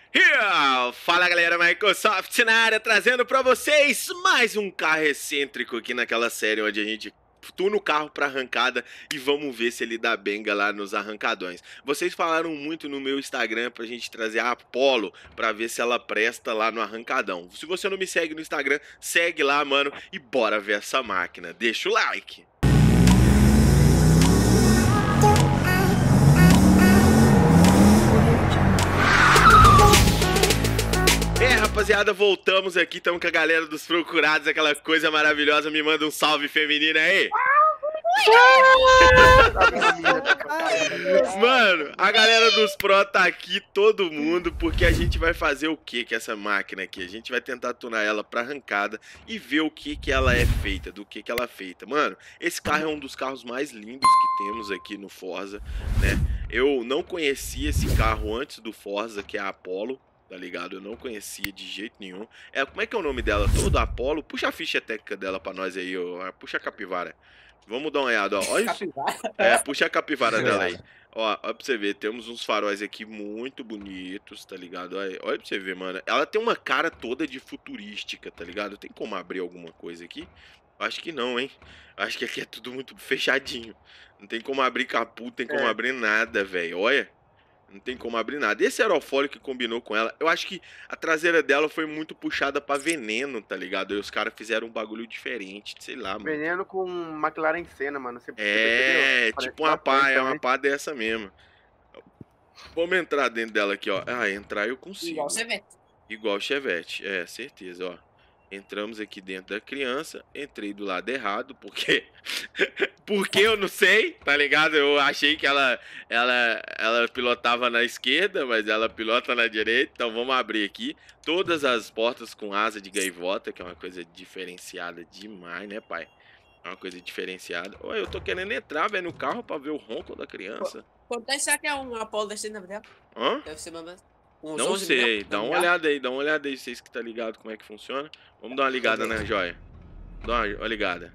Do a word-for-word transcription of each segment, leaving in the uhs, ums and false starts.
Yeah! Fala galera, Microsoft na área, trazendo pra vocês mais um carro excêntrico aqui naquela série onde a gente tuna o carro pra arrancada e vamos ver se ele dá benga lá nos arrancadões. Vocês falaram muito no meu Instagram pra gente trazer a Apollo pra ver se ela presta lá no arrancadão. Se você não me segue no Instagram, segue lá, mano, e bora ver essa máquina. Deixa o like! É, rapaziada, voltamos aqui, estamos com a galera dos procurados, aquela coisa maravilhosa. Me manda um salve feminino aí. Mano, a galera dos Pro tá aqui, todo mundo, porque a gente vai fazer o que com essa máquina aqui? A gente vai tentar tunar ela pra arrancada e ver o que que ela é feita, do que que ela é feita. Mano, esse carro é um dos carros mais lindos que temos aqui no Forza, né? Eu não conhecia esse carro antes do Forza, que é a Apollo. Tá ligado? Eu não conhecia de jeito nenhum. É, como é que é o nome dela? Todo Apollo. Puxa a ficha técnica dela pra nós aí, ó. Puxa a capivara. Vamos dar uma olhada, ó. Olha isso. É, puxa a capivara dela aí. Ó, ó pra você ver, temos uns faróis aqui muito bonitos, tá ligado? Olha, olha pra você ver, mano. Ela tem uma cara toda de futurística, tá ligado? Tem como abrir alguma coisa aqui? Acho que não, hein? Acho que aqui é tudo muito fechadinho. Não tem como abrir capô, não tem como é. abrir nada, velho. Olha. Não tem como abrir nada. Esse aerofólio que combinou com ela, eu acho que a traseira dela foi muito puxada pra veneno, tá ligado? E os caras fizeram um bagulho diferente, sei lá, mano. Veneno com McLaren Senna, mano. Você, é, você tipo uma pá, é uma pá dessa mesmo. Vamos entrar dentro dela aqui, ó. Ah, entrar eu consigo. Igual o Chevette. Igual o Chevette, é, certeza, ó. Entramos aqui dentro da criança, entrei do lado errado, porque porque eu não sei, tá ligado? Eu achei que ela, ela, ela pilotava na esquerda, mas ela pilota na direita, então vamos abrir aqui. Todas as portas com asa de gaivota, que é uma coisa diferenciada demais, né, pai? É uma coisa diferenciada. Oi, eu tô querendo entrar, velho, no carro pra ver o ronco da criança. Quanto achar que é um Apollo descendo dela? Hã? Deve ser uma... Uns não sei, dá uma olhada aí, dá uma olhada aí, vocês que tá ligado como é que funciona. Vamos dar uma ligada, né, joia? Dá uma, uma ligada.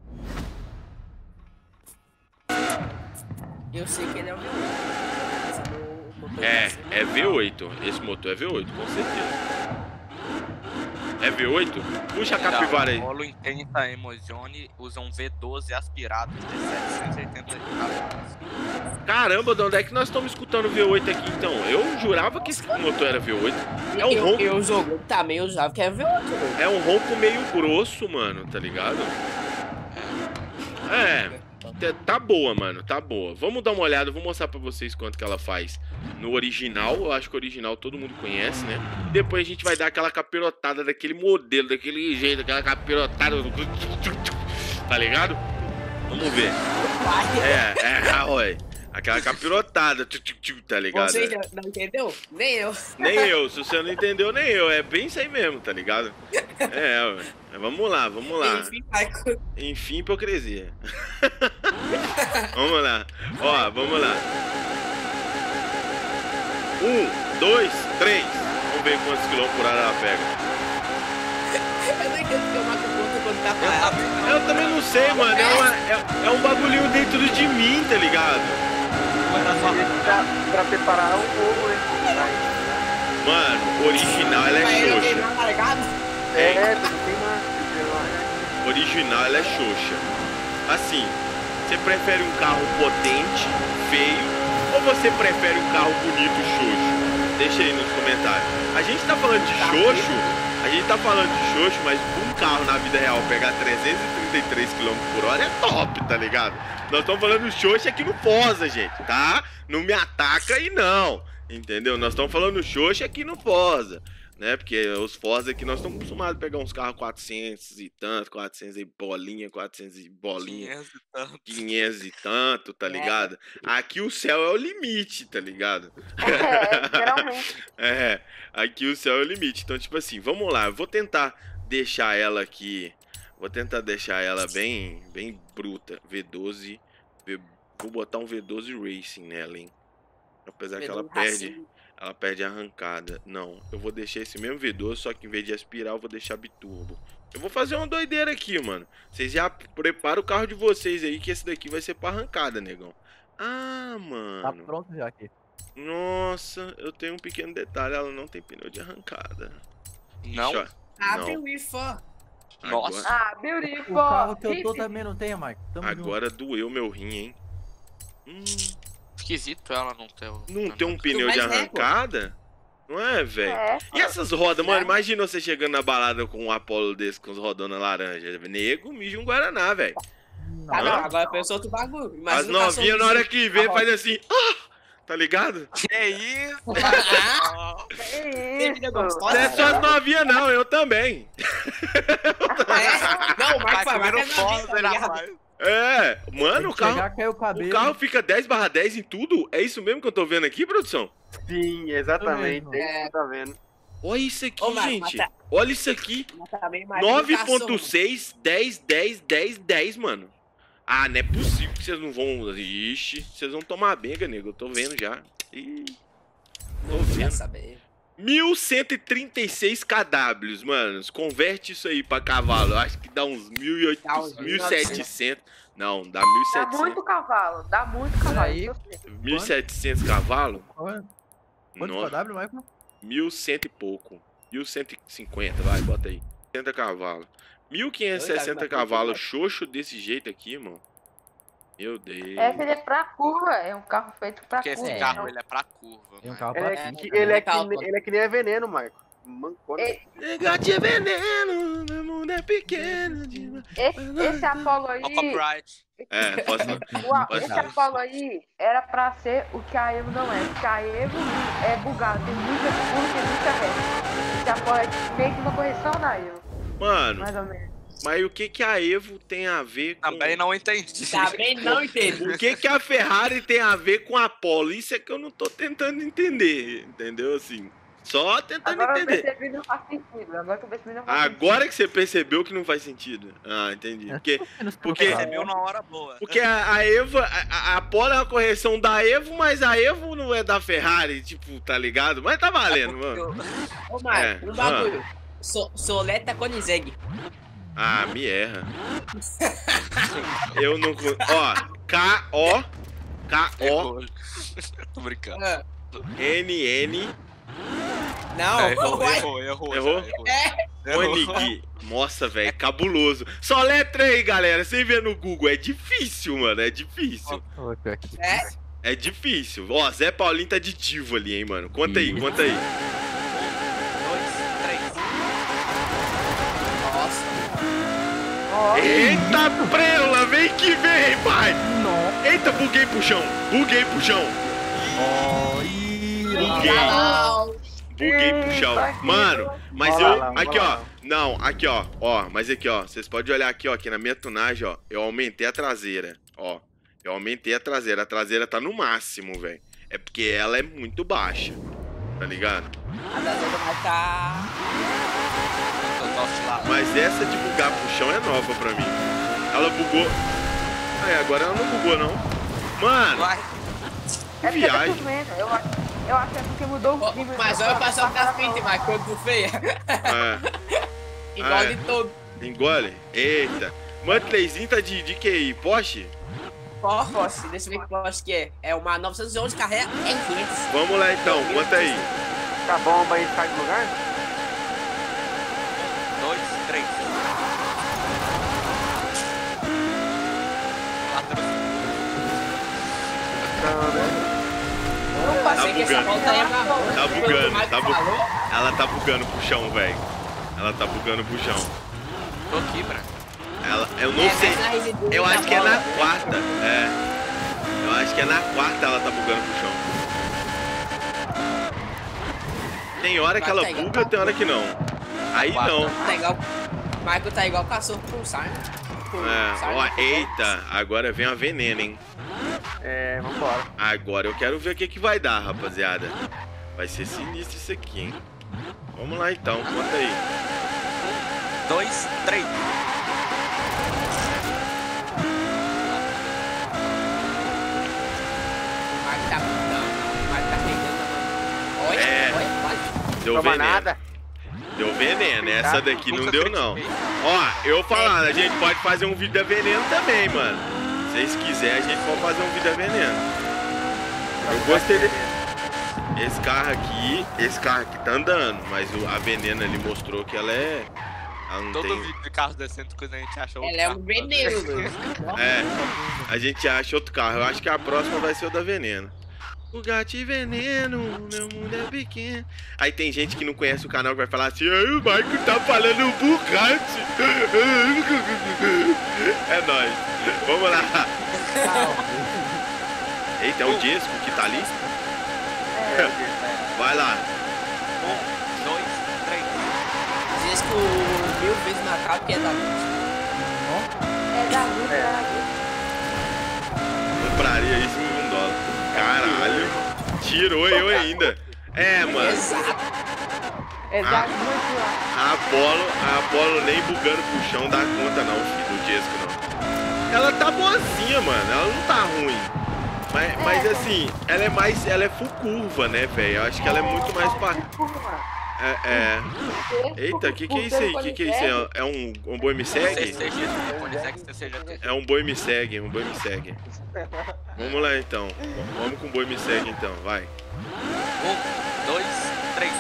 Eu sei que ele é o V oito. É, é V oito. Esse motor é V oito, com certeza. É V oito? Puxa a capivara aí. O Apollo intenta a Emozone usa um V doze aspirado de setecentos e oitenta cavalos. Caramba, de onde é que nós estamos escutando V oito aqui então? Eu jurava que esse motor era V oito. É um eu, ronco. Eu joguei também, eu jurava que era V oito. Mano. É um ronco meio grosso, mano, tá ligado? É, tá boa, mano, tá boa. Vamos dar uma olhada, vou mostrar pra vocês quanto que ela faz no original. Eu acho que o original todo mundo conhece, né? Depois a gente vai dar aquela capirotada daquele modelo, daquele jeito, aquela capirotada. Tá ligado? Vamos ver. É, é, olha. Aquela capirotada, tá ligado? Você já não entendeu? Nem eu. Nem eu, se você não entendeu, nem eu. É bem isso aí mesmo, tá ligado? É, ué. Vamos lá, vamos lá. Enfim, vai. Enfim, hipocrisia. Vamos lá. Ó, vamos lá. Um, dois, três. Vamos ver quantos quilômetros por hora ela pega. Eu não entendo que eu mato o ponto quando tá parado. Eu também não sei, mano. É, uma, é, é um bagulhinho dentro de mim, tá ligado? Pra, pra preparar o fogo, né? Mano, original ela é xoxa. É, é, tem uma... Original ela é xoxa. Assim, você prefere um carro potente, feio, ou você prefere um carro bonito, xoxo? Deixa aí nos comentários. A gente tá falando de xoxo, a gente tá falando de xoxo, mas um carro na vida real pegar trezentos e trinta e três quilômetros por hora é top, tá ligado? Nós estamos falando de xoxo aqui no Forza, gente, tá? Não me ataca aí não, entendeu? Nós estamos falando xoxo aqui no Forza, né? Porque os Forza aqui nós estamos acostumados a pegar uns carros quatrocentos e tanto, quatrocentos e bolinha, quatrocentos e bolinha, quinhentos e tanto, quinhentos e tanto, tá ligado? Aqui o céu é o limite, tá ligado? É, geralmente. É, aqui o céu é o limite. Então, tipo assim, vamos lá, eu vou tentar deixar ela aqui. Vou tentar deixar ela bem, bem bruta. V doze. V... Vou botar um V doze Racing nela, hein? Apesar que ela perde, ela perde a arrancada. Não, eu vou deixar esse mesmo V doze, só que em vez de aspirar, eu vou deixar biturbo. Eu vou fazer uma doideira aqui, mano. Vocês já preparam o carro de vocês aí, que esse daqui vai ser pra arrancada, negão. Ah, mano. Tá pronto já aqui. Nossa, eu tenho um pequeno detalhe, ela não tem pneu de arrancada. Não? Ixi, ó. Abre Não. o iFan. Nossa. Ah, beautiful. O carro que eu tô também não tem, Mike. Tamo Agora doeu meu rim, hein? Hum, Esquisito ela não ter o... não tem um pneu mais de é, pô. arrancada? Não é, velho? É. E essas rodas, mano? É. Imagina você chegando na balada com um Apollo desse, com os rodona laranja. Nego, mija um Guaraná, velho. junto. Ah, Não. não, agora pensou outro bagulho. Imagina As o cachorro novinhas, na hora que vê, Ah, faz assim... Ah! Tá ligado? Que isso? Ah, Que menina isso? gostosa. Não é só as novinhas, não. Eu também. É? Não, o Marco Vai vai comendo vai foda, tá ligado? É. rapaz. Mano, o carro... Chegar, caiu o O cabelo. carro fica dez barra dez em tudo? É isso mesmo que eu tô vendo aqui, produção? Sim, exatamente. mesmo. É isso que você tá vendo. Olha isso aqui, Ô, Marco, gente. mas tá- Olha isso aqui. Mas também mais um nove cachorro. ponto seis, dez, dez, dez, dez, mano. Ah, não é possível que vocês não vão... Ixi, vocês vão tomar benga, nego. Eu tô vendo já. Ih, tô Quer vendo. saber? mil cento e trinta e seis kW, mano. Converte isso aí pra cavalo. Eu acho que dá uns mil e Dá uns oitocentos, mil e setecentos. Não, dá mil e Dá setecentos. muito cavalo, dá muito cavalo. Peraí. eu sei. mil e setecentos cavalos? Quanto Nossa. K W, Michael? Mil cento e pouco. Mil cento e cinquenta, vai, bota aí. sessenta cavalos. Mil quinhentos e sessenta cavalos, xoxo desse jeito aqui, irmão. Meu Deus. É que ele é pra curva, é um carro feito pra Porque curva. esse É. carro, ele é pra curva, Tem um mano. carro Ele pra é, frente, que, né? ele, é que, Calma. ele é que nem é veneno, Marco. Mancona. É. Negócio de veneno, meu mundo é pequeno demais. Esse, esse Apollo aí, Ó, copyright. É, posso... o, a- esse Apollo aí era pra ser o que a Evo não é. Porque a Evo é bugada, tem muita curva, tem muita reta. Esse Apollo é meio que uma correção da Evo, Mano, mais ou menos. mas o que que a Evo tem a ver com... Também não entendi. Também não entendo. O que que a Ferrari tem a ver com a Apollo? Isso é que eu não tô tentando entender, entendeu? Assim, só tentando Agora eu entender. percebi não faz sentido. Agora que eu percebi não faz Agora que você percebeu que não faz sentido. Ah, entendi. Porque, porque, Percebeu na hora boa. porque a, a Evo, a, a Apollo é uma correção da Evo, mas a Evo não é da Ferrari, tipo, tá ligado? Mas tá valendo, mano. Ô, Marco, É, um bagulho. So, Soleta Koenigsegg. Ah, me erra. Eu não... con- Ó, K O K O Errou. Tô brincando. Ah, N N Não, É, errou, vai. errou, errou. Errou? já, errou. É. Errou. Koenig. Nossa, velho, cabuloso. Só letra aí, galera. Sem ver no Google. É difícil, mano. É difícil. Ô, pior que É? É difícil. Ó, Zé Paulinho tá de divo ali, hein, mano. Conta aí, conta aí. Dois, três. Nossa. Ó, Eita, preula, vem que vem, pai. Não. Eita, buguei pro chão. Buguei pro chão. Ó, ih, Buguei. Não. Buguei pro chão. Mano, mas Bora eu... lá, Aqui, bora ó. lá. Não, aqui, ó. Ó, mas aqui, ó. Vocês podem olhar aqui, ó. Que na minha tunagem, ó. Eu aumentei a traseira. Ó. Eu aumentei a traseira. A traseira tá no máximo, velho. É porque ela é muito baixa. Tá ligado? A da Zona vai tá. Tô tô oscilado. Mas essa de bugar pro chão é nova pra mim. Ela bugou. Aí, agora ela não bugou, não. Mano, Vai. que é porque tá viagem. chovendo. Eu, acho- eu acho que é porque mudou o Ô, clima. Mas olha o passar da frente, Marco, quando tu feia. É, Igual Ah, é. de todo. engole. Eita. Monthlyzinho tá de, de que aí? Porsche? Porsche, deixa eu ver que Porsche que é. É uma novecentos e onze carrega R quinhentos. Vamos lá então, conta aí. Tá bom pra gente ficar de lugar? Dois, três. Quatro, Não, né? Eu passei Tá que essa bugando. volta aí é na volta. Tá bugando, O Marco tá bu- falou. Ela tá bugando pro chão, velho. Ela tá bugando pro chão. tô aqui, branco. Ela, eu não É, sei. mas na residência Eu da acho que é bola. na quarta. É. Eu acho que é na quarta ela tá bugando pro chão. Tem hora que Vai ela pegar. buga, tem hora que não. Aí Quarta. não. Tá igual. O Marco tá igual cachorro com sarna. Com É, sarna ó, com eita, agora vem a veneno, hein? É, vambora. Agora eu quero ver o que que vai dar, rapaziada. Vai ser sinistro isso aqui, hein? Vamos lá então, conta aí. Dois, três. O Marco tá putando. O Marco tá pegando. Olha, É. olha, olha. Deu Toma veneno. nada. Deu veneno, essa daqui não Nunca deu não. critiquei. Ó, eu falando, a gente pode fazer um vídeo da veneno também, mano. Se vocês quiserem, a gente pode fazer um vídeo da veneno. Eu gostei, de- Esse carro aqui, esse carro aqui tá andando, mas o, a Veneno ali mostrou que ela é... Ela não Todo tem... vídeo de carro descendo coisa a gente acha outro Ela é carro. um veneno, mano. É, a gente acha outro carro. Eu acho que a próxima vai ser o da Veneno. O gato e veneno, meu mundo é pequeno. Aí tem gente que não conhece o canal que vai falar assim: ai, o Michael tá falando Bugatti. É nóis. Vamos lá. Eita, é o Jesco que tá ali? Vai lá. Um, dois, três. Diz que o mil vezes na capa que é da luz. É da luta, é. Compraria isso por um dólar. Caralho. Tirou eu ainda. É, mano. Exato. É da luta. A Apollo, a Apollo nem bugando pro chão dá conta não, filho, do Jesco não. Ela tá boazinha, mano. Ela não tá ruim. Mas, mas assim, ela é mais. Ela é full curva, né, velho? Eu acho que ela é muito mais pra. É, é. Eita, o que, que é isso aí? O que, que é isso aí? É um, um boi me segue? C C G T, Polyseg C C G T. É um boi me segue, um boi me segue. Vamos lá então. Vamos com o boi me segue então, vai. Um, dois, três.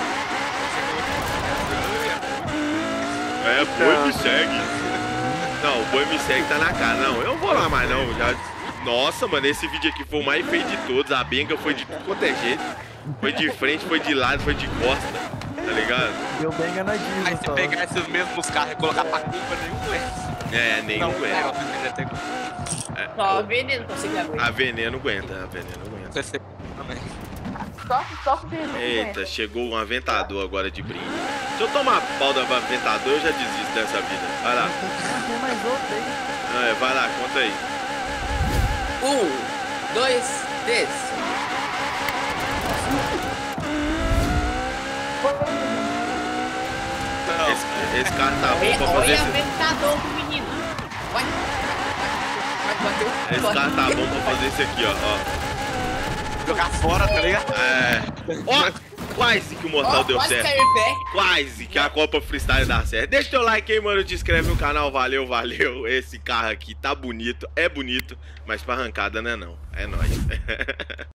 É, boi me segue. Não, o boi me segue tá na cara. Não, eu não vou lá mais não. Já... Nossa, mano, esse vídeo aqui foi o mais feio de todos. A benga foi de tudo quanto é jeito. Foi de frente, foi de lado, foi de costa. Tá ligado? Deu benga na Disney. Aí se pegar esses mesmos carros e colocar pra culpa, nenhum conhece. É, nenhum Não, aguenta. é, o C C G T. É, Só veneno consegue aguentar. a Veneno aguenta, a Veneno aguenta. C C também. Só, só com veneno. Eita, chegou um aventador agora de brinde. Se eu tomar pau do aventador, eu já desisto dessa vida. Vai lá. Tem mais outro aí. É, vai lá, conta aí. Um, dois, três. Esse, esse cara tá bom Olha, pra fazer olha esse... o ventador do menino. Vai. Vai, bateu. Esse cara tá bom pra fazer esse aqui, ó. ó. Jogar fora, tá ligado? É. Ó, quase que o mortal Ó, deu quase certo. caiu em pé. Quase que a Copa Freestyle dá certo. Deixa teu like aí, mano. Te inscreve no canal. Valeu, valeu. Esse carro aqui tá bonito. É bonito. Mas pra arrancada não é não. É nóis.